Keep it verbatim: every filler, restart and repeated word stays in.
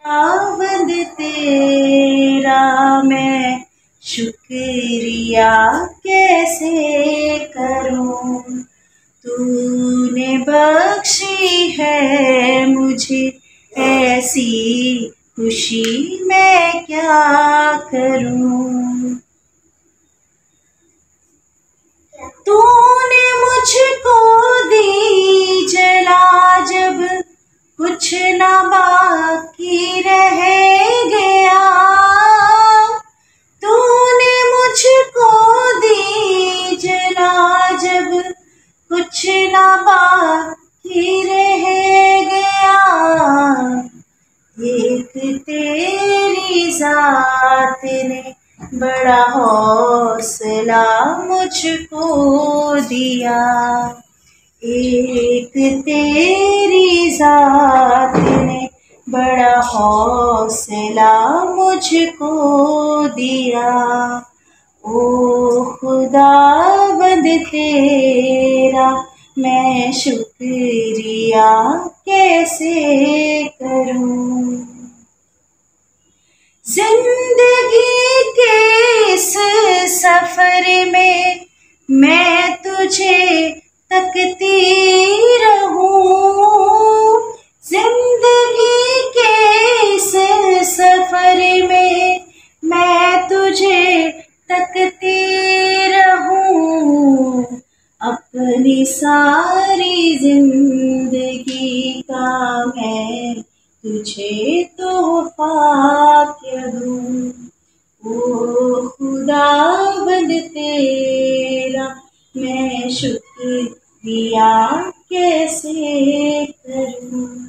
खुदावंद तेरा मैं शुक्रिया कैसे करूं। तूने बख्शी है मुझे ऐसी खुशी, मैं क्या करूं। तूने मुझको दी जला जब कुछ न बाकी रह गया। तूने मुझको दी जला जब कुछ न बाकी रह गया। एक तेरी जात ने बड़ा हौसला मुझको दिया। एक तेरी जात ने बड़ा हौसला मुझको दिया। ओ खुदावंद तेरा मैं शुक्रिया कैसे करूं। जिंदगी के इस सफर में मैं तुझे तकती रहूं। जिंदगी के इस सफर में मैं तुझे तकती रहूं। अपनी सारी जिंदगी का मैं तुझे तोहफा क्या दूं। ओ खुदावंद तेरा मैं शुक्रिया कैसे करूं।